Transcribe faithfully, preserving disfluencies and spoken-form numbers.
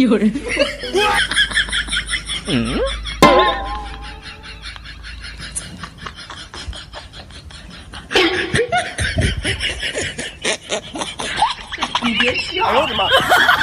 有人。 嗯。 你别笑！ 哎呦我的妈！